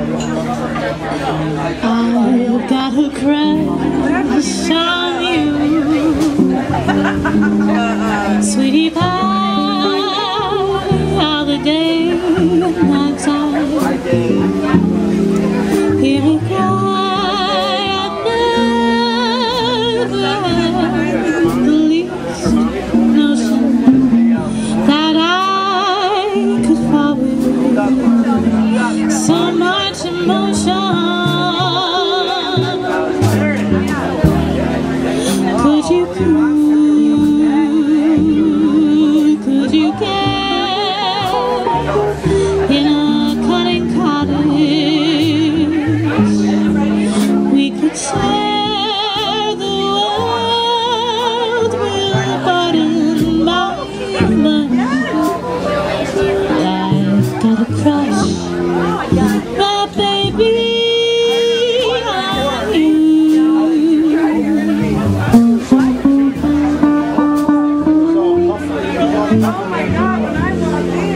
I've got a crush on you, sweetie pie, all the day and night time. Here we go. I never had the least notion that I could fall with so much emotion. Could you get in a cunning cottage? We could share the world with a button by money. I've got a crush, my baby, on you. Oh my God, when I walked in,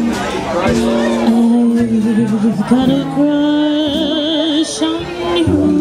I've got a crush on you.